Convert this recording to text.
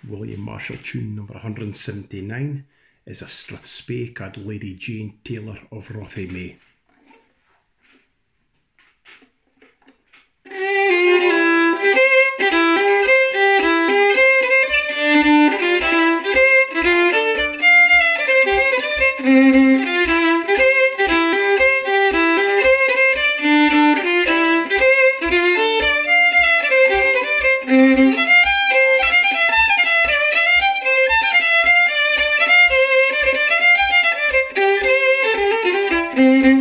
William Marshall tune number 179 is a Strathspey called Lady Jane Taylor of Rothiemay. Mm-hmm.